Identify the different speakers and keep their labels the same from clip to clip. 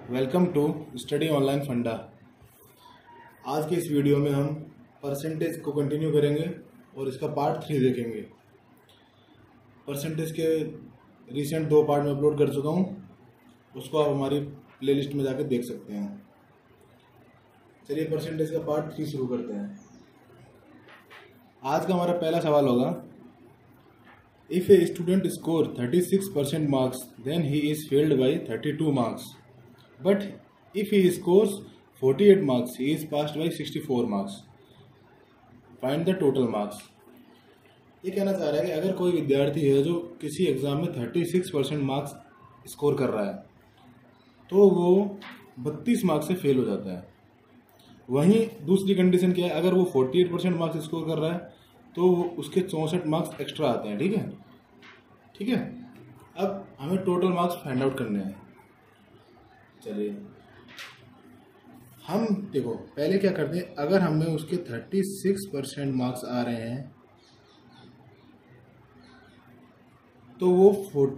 Speaker 1: Welcome to study online फंडा। आज के इस वीडियो में हम परसेंटेज को कंटिन्यू करेंगे और इसका पार्ट 3 देखेंगे। परसेंटेज के रिसेंट 2 पार्ट में अपलोड कर चुका हूँ, उसको आप हमारी प्लेलिस्ट में जाकर देख सकते हैं। चलिए परसेंटेज का पार्ट 3 शुरू करते हैं। आज का हमारा पहला सवाल होगा, if a student score 36% marks then he is failed by 32 marks, but if he scores 48 marks he is passed by 64 marks. Find the total marks. ये कहना चाह रहा है कि अगर कोई विद्यार्थी है जो किसी एग्जाम में 36% मार्क्स स्कोर कर रहा है तो वो 32 मार्क्स से फेल हो जाता है। वहीं दूसरी कंडीशन क्या है, अगर वो 48% मार्क्स स्कोर कर रहा है तो उसके 64 मार्क्स एक्स्ट्रा आते हैं। ठीक है। अब हमें टोटल मार्क्स फाइंड आउट करने हैं। चलिए हम देखो पहले क्या करते हैं, अगर हमें उसके 36% मार्क्स आ रहे हैं तो वो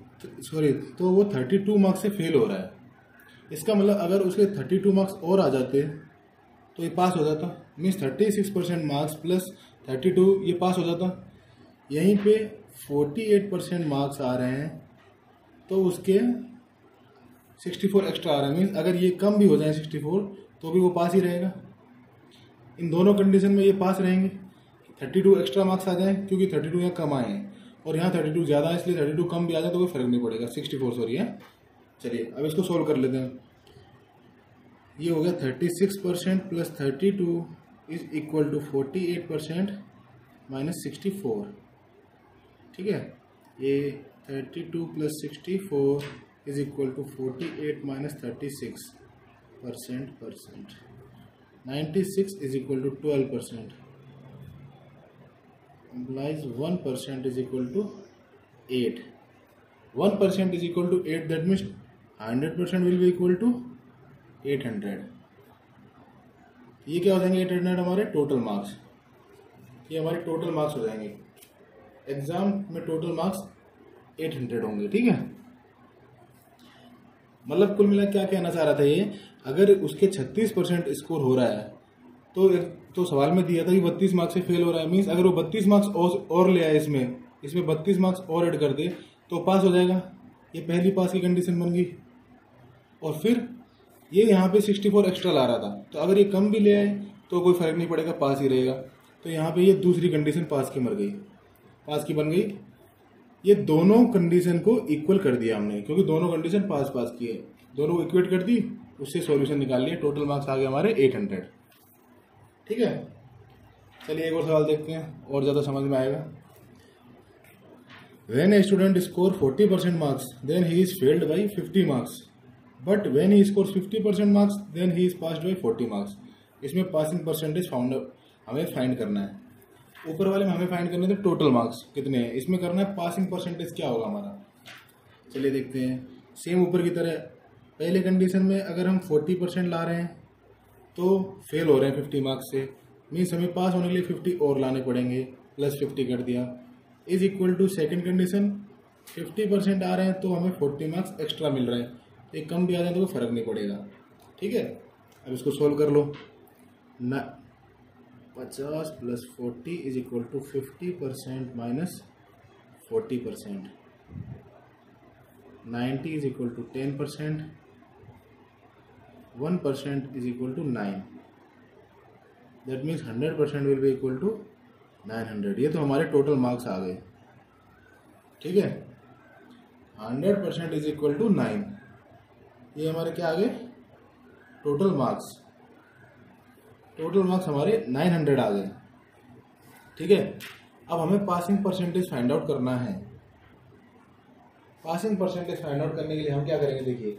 Speaker 1: 32 मार्क्स से फेल हो रहा है। इसका मतलब अगर उसके 32 मार्क्स और आ जाते तो ये पास हो जाता। मीन्स 36% मार्क्स प्लस 32 ये पास हो जाता। यहीं पे 48% मार्क्स आ रहे हैं तो उसके 64 एक्स्ट्रा आ रहा है। मीन्स अगर ये कम भी हो जाए 64 तो भी वो पास ही रहेगा। इन दोनों कंडीशन में ये पास रहेंगे। 32 एक्स्ट्रा मार्क्स आ जाएं क्योंकि 32 यहाँ कम आए हैं और यहाँ 32 ज़्यादा है, इसलिए 32 कम भी आ जाए तो कोई फर्क नहीं पड़ेगा। 64 सॉरी है। चलिए अब इसको सोल्व कर लेते हैं। ये हो गया 36% plus 32 is equal to 48% minus 64। ठीक है, ये 32 प्लस 64 is equal to 48 minus 36 percent. 96 is equal to 12%. Implies 1% is equal to 8. 1% is equal to 8. That means 100% will be equal to 800. ये क्या हो जाएंगे 800 हमारे टोटल मार्क्स। ये हमारे टोटल मार्क्स हो जाएंगे। एग्जाम में टोटल मार्क्स 800 होंगे। ठीक है, मतलब कुल मिला क्या कहना चाह रहा था ये, अगर उसके 36% स्कोर हो रहा है तो सवाल में दिया था कि 32 मार्क्स से फेल हो रहा है। मीन्स अगर वो 32 मार्क्स और ले आए इसमें 32 मार्क्स और ऐड कर दे तो पास हो जाएगा। ये पहली पास की कंडीशन बन गई। और फिर ये यहाँ पे 64 एक्स्ट्रा ला रहा था, तो अगर ये कम भी ले आए तो कोई फर्क नहीं पड़ेगा, पास ही रहेगा। तो यहाँ पे ये दूसरी कंडीशन पास की बन गई। ये दोनों कंडीशन को इक्वल कर दिया हमने, क्योंकि दोनों कंडीशन पास की है, दोनों को इक्वेट कर दी, उससे सॉल्यूशन निकाल लिया। टोटल मार्क्स आ गए हमारे 800। ठीक है, चलिए एक और सवाल देखते हैं और ज़्यादा समझ में आएगा। When a student score 40% marks then he is failed by 50 marks, but when he score 50% marks then he is passed by 40 marks. इसमें पासिंग परसेंटेज हमें फाइंड करना है। ऊपर वाले में हमें फाइंड करने थे टोटल मार्क्स कितने हैं, इसमें करना है पासिंग परसेंटेज क्या होगा हमारा। चलिए देखते हैं। सेम ऊपर की तरह पहले कंडीशन में अगर हम 40% ला रहे हैं तो फेल हो रहे हैं 50 मार्क्स से। मीन्स हमें पास होने के लिए 50 और लाने पड़ेंगे, प्लस 50 कर दिया। Is equal to second condition 50% आ रहे हैं तो हमें 40 मार्क्स एक्स्ट्रा मिल रहे हैं। एक कम भी आ जाए तो कोई फर्क नहीं पड़ेगा। ठीक है, अब इसको सोल्व कर लो। 50 plus 40 is equal to 50% minus 40%। 90 is equal to 10%। 1% is equal to 9। That means 100% will be equal to 900। ये तो हमारे टोटल मार्क्स आ गए। ठीक है, 100% इज इक्वल टू 9। ये हमारे क्या आ गए टोटल मार्क्स। टोटल मार्क्स हमारे 900 आ गए। ठीक है, अब हमें पासिंग परसेंटेज फाइंड आउट करना है। पासिंग परसेंटेज फाइंड आउट करने के लिए हम क्या करेंगे, देखिए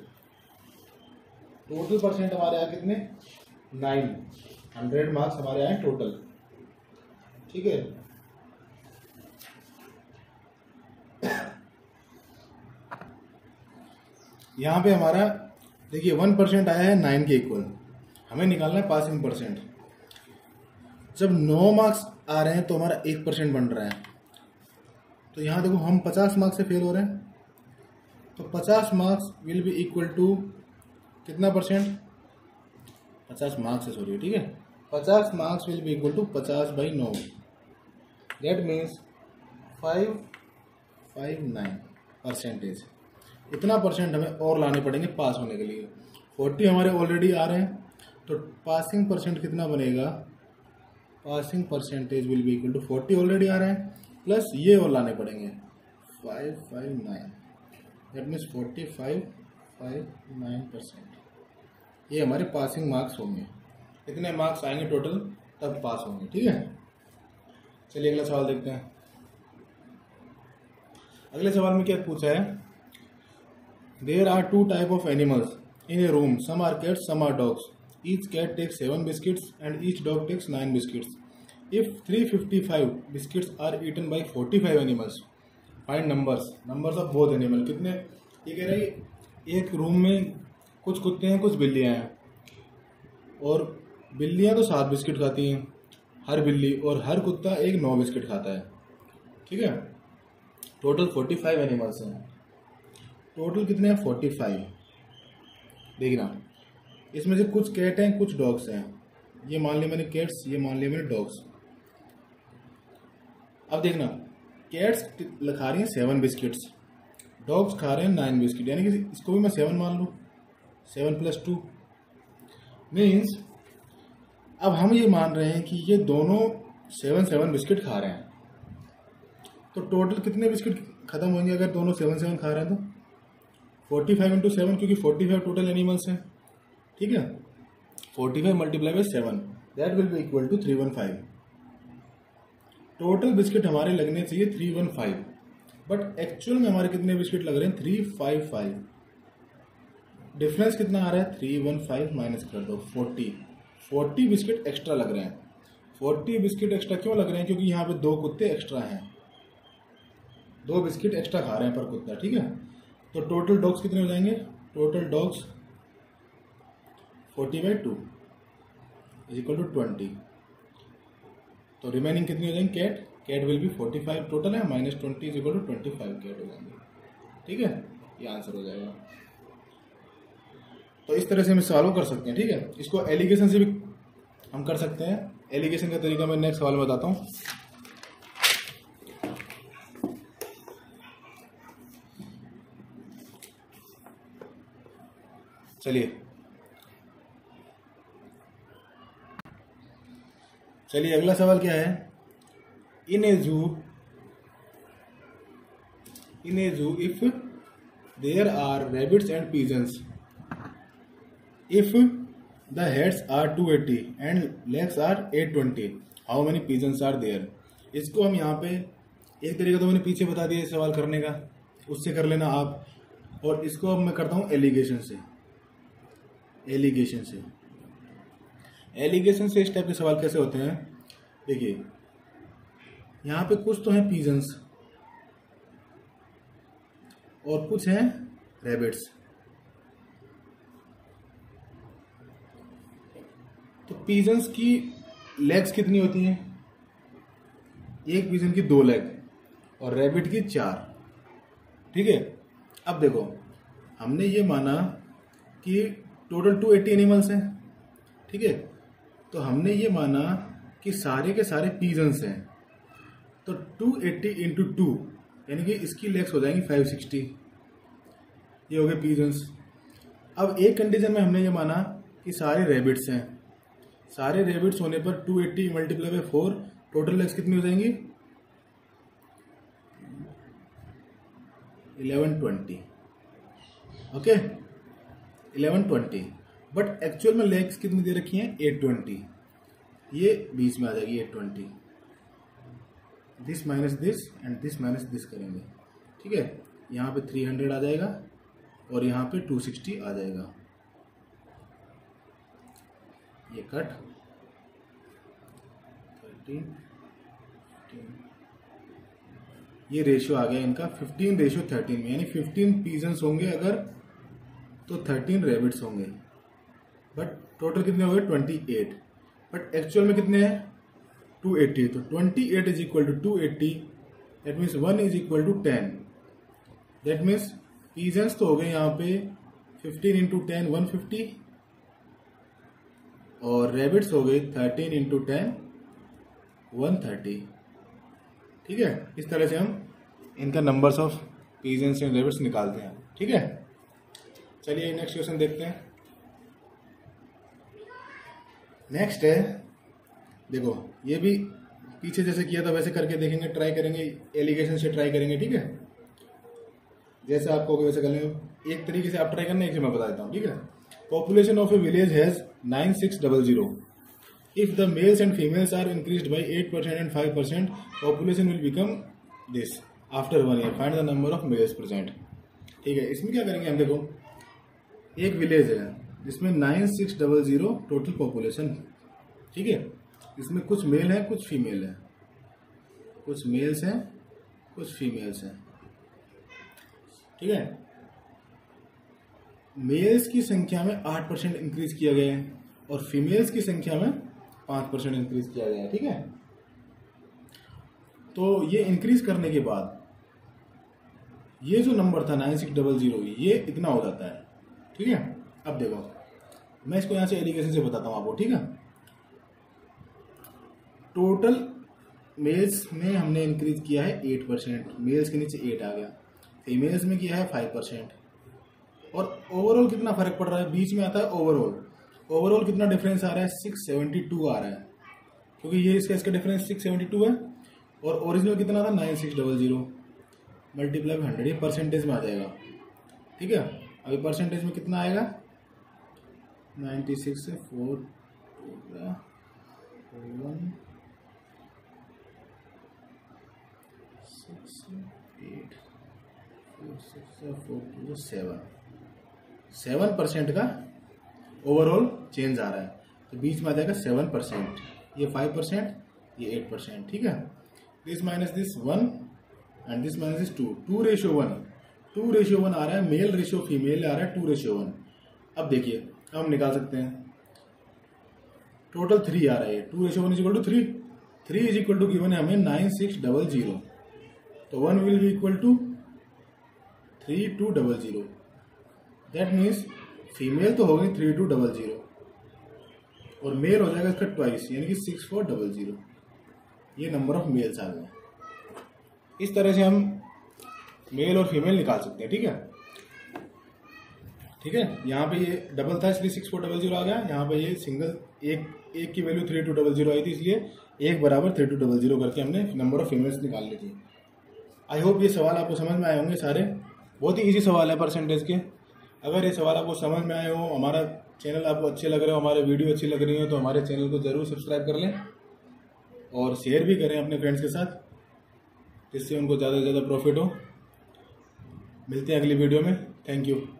Speaker 1: टोटल परसेंट हमारे आए कितने 900 मार्क्स हमारे आए टोटल। ठीक है, यहाँ पे हमारा देखिए 1% आया है 9 के इक्वल। हमें निकालना है पासिंग परसेंट। जब 9 मार्क्स आ रहे हैं तो हमारा 1% बन रहा है। तो यहाँ देखो हम 50 मार्क्स से फेल हो रहे हैं तो 50 marks will be equal to कितना परसेंट, 50 मार्क्स है, सॉरी, ठीक है, 50 marks will be equal to 50/9, that means 559%। इतना परसेंट हमें और लाने पड़ेंगे पास होने के लिए। 40 हमारे ऑलरेडी आ रहे हैं, तो पासिंग परसेंट कितना बनेगा, passing percentage will be equal to 40 already आ रहे हैं प्लस ये और लाने पड़ेंगे 559, दैट मीन्स 4559%। ये हमारे पासिंग मार्क्स होंगे। इतने मार्क्स आएंगे टोटल तब पास होंगे, ठीक है। चलिए अगला सवाल देखते हैं। अगले सवाल में क्या पूछा है, there are 2 type of animals in a room, some are cats some are dogs, each cat takes 7 biscuits and each dog takes 9 biscuits. If 355 biscuits are eaten by 45 animals, find numbers of both animal. कितने, ये कह रहे हैं एक room में कुछ कुत्ते हैं कुछ बिल्लियां हैं, और बिल्लियां तो 7 बिस्किट खाती हैं हर बिल्ली, और हर कुत्ता एक 9 बिस्किट खाता है, ठीक है। टोटल 45 एनिमल्स हैं। टोटल कितने हैं, 45। देखना, इसमें से कुछ कैट हैं कुछ डॉग्स हैं, ये मान लिया मैंने कैट्स, ये मान लिया मैंने डॉग्स। अब देखना, कैट्स खा रही हैं 7 बिस्किट्स, डॉग्स खा रहे हैं 9 बिस्किट, यानी कि इसको भी मैं 7 मान लूँ, 7 + 2 मीन्स, अब हम ये मान रहे हैं कि ये दोनों 7 बिस्किट खा रहे हैं, तो टोटल कितने बिस्किट खत्म होंगे अगर दोनों 7 खा रहे हैं, तो 45 × 7, क्योंकि 45 टोटल एनिमल्स हैं, ठीक है। 45 × 7 that will be equal to 315। Total biscuit हमारे लगने चाहिए 315, बट एक्चुअल में हमारे कितने बिस्किट लग रहे हैं, 355। डिफरेंस कितना आ रहा है, 315 माइनस कर दो 40 बिस्किट एक्स्ट्रा लग रहे हैं। 40 बिस्किट एक्स्ट्रा क्यों लग रहे हैं, क्योंकि यहाँ पे 2 कुत्ते एक्स्ट्रा हैं, 2 बिस्किट एक्स्ट्रा खा रहे हैं पर कुत्ता, ठीक है। तो टोटल डॉग्स कितने हो जाएंगे, total dogs 40/2 is equal to 20। तो रिमेनिंग कितनी हो जाएंगी, कैट विल बी 45 टोटल है, -20 इज इक्वल टू 25 कैट हो जाएंगे, ठीक है। ये आंसर हो जाएगा। तो इस तरह से हम सवालों कर सकते हैं, ठीक है। इसको एलिगेशन से भी हम कर सकते हैं। एलिगेशन का तरीका मैं नेक्स्ट सवाल में बताता हूँ। चलिए अगला सवाल क्या है, in a zoo if there are rabbits and pigeons, if the heads are 280 and legs are 820, how many pigeons are there. इसको हम यहाँ पे एक तरीका तो मैंने पीछे बता दिया सवाल करने का, उससे कर लेना आप, और इसको अब मैं करता हूँ एलिगेशन से इस टाइप के सवाल कैसे होते हैं। देखिए यहाँ पे कुछ तो हैं पिजन्स और कुछ हैं रैबिट्स। तो पिजन्स की लेग्स कितनी होती हैं, एक पिजन की 2 लेग और रैबिट की 4, ठीक है। अब देखो हमने ये माना कि टोटल 280 एनिमल्स हैं, ठीक है। तो हमने ये माना कि सारे के सारे पिजन्स हैं, तो 280 × 2 यानी कि इसकी लेग्स हो जाएंगी 560, ये हो गए पिजन्स। अब एक कंडीशन में हमने ये माना कि सारे रैबिट्स हैं, सारे रैबिट्स होने पर 280 × 4 टोटल लेग्स कितनी हो जाएंगी 1120, ओके 1120। बट एक्चुअल में लेग्स कितनी दे रखी हैं 820, ये बीच में आ जाएगी 820, this minus this and this minus this करेंगे, ठीक है। यहाँ पे 300 आ जाएगा और यहाँ पे 260 आ जाएगा, ये कट 13, ये रेशियो आ गया इनका 15:13 में, यानी 15 पिजन्स होंगे अगर तो 13 रैबिट्स होंगे, बट टोटल कितने हो गए 28, बट एक्चुअल में कितने हैं 280। तो 28 is equal to 280, that means 1 is equal to 10, that means pigeons तो हो गए यहाँ पे 15 इंटू 10 150 और रेबिट्स हो गई 13 इंटू 10 130। ठीक है, इस तरह से हम इनका numbers of pigeons and rabbits निकालते हैं। ठीक है, चलिए नेक्स्ट क्वेश्चन देखते हैं। नेक्स्ट है, देखो ये भी पीछे जैसे किया था वैसे करके देखेंगे, ट्राई करेंगे, एलिगेशन से ट्राई करेंगे। ठीक है, जैसे आपको वैसे कर लेंगे, एक तरीके से आप ट्राई करना, एक से मैं बता देता हूँ। ठीक है, population of a village has 9600। If the males and females are increased by 8% and 5%, population will become this after 1 year. Find the number of males present. ठीक है, इसमें क्या करेंगे हम, देखो एक विलेज है जिसमें 9600 टोटल पॉपुलेशन। ठीक है, इसमें कुछ मेल है कुछ फीमेल है, कुछ मेल्स हैं कुछ फीमेल्स हैं। ठीक है, मेल्स की संख्या में 8% इंक्रीज किया गया है और फीमेल्स की संख्या में 5% इंक्रीज किया गया है। ठीक है, तो ये इंक्रीज करने के बाद ये जो नंबर था 9600 ये इतना हो जाता है। ठीक है, अब देखो मैं इसको यहां से एलिगेशन से बताता हूं आपको। ठीक है, टोटल मेल्स में हमने इंक्रीज किया है 8%, मेल्स के नीचे 8 आ गया, फीमेल्स में किया है 5%। और ओवरऑल कितना फर्क पड़ रहा है, बीच में आता है ओवरऑल कितना डिफरेंस आ रहा है, 672 आ रहा है, क्योंकि ये इसका डिफरेंस 672 है और ओरिजिनल कितना था 9600 मल्टीप्लाई 100, ये परसेंटेज में आ जाएगा। ठीक है, अभी परसेंटेज में कितना आएगा, 96 से 4 1 6 8 4 6 7% का ओवरऑल चेंज आ रहा है, तो बीच में आ जाएगा 7%, ये 5%, ये 8%। ठीक है, this minus this 1 and this minus this 2:1, 2:1 आ रहा है, मेल रेशियो फीमेल आ रहा है 2:1। अब देखिए हम निकाल सकते हैं, टोटल 3 आ रहा है, 2:1 is equal to 3, 3 is equal to given है हमें 9600, तो 1 will be equal to 3200। That means female तो हो गई 3200 और मेल हो जाएगा इसका ट्वाइस, यानी कि 6400। ये नंबर ऑफ मेल्स आ गए। इस तरह से हम मेल और फीमेल निकाल सकते हैं। ठीक है, ठीक है, यहाँ पे ये डबल था इसलिए 6400 आ गया, यहाँ पे ये सिंगल एक की वैल्यू 3200 आई थी, इसलिए एक बराबर 3200 करके हमने नंबर ऑफ फीमेल्स निकाल ली थी। आई होप ये सवाल आपको समझ में आए होंगे सारे, बहुत ही इजी सवाल है परसेंटेज के। अगर ये सवाल आपको समझ में आए हो, हमारा चैनल आपको अच्छे लग रहे हो, हमारे वीडियो अच्छी लग रही हो, तो हमारे चैनल को ज़रूर सब्सक्राइब कर लें और शेयर भी करें अपने फ्रेंड्स के साथ, जिससे उनको ज़्यादा से ज़्यादा प्रॉफिट हो। मिलते हैं अगली वीडियो में, थैंक यू।